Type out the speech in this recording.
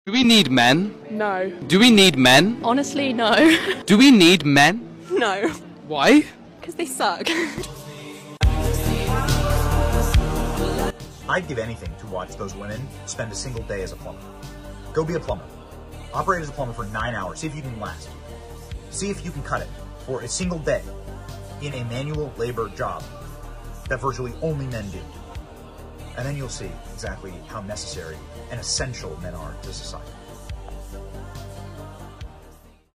Do we need men? No. Do we need men? Honestly, no. Do we need men? No. Why? Because they suck. I'd give anything to watch those women spend a single day as a plumber. Go be a plumber. Operate as a plumber for 9 hours. See if you can last. See if you can cut it for a single day in a manual labor job that virtually only men do. And then you'll see exactly how necessary and essential men are to society.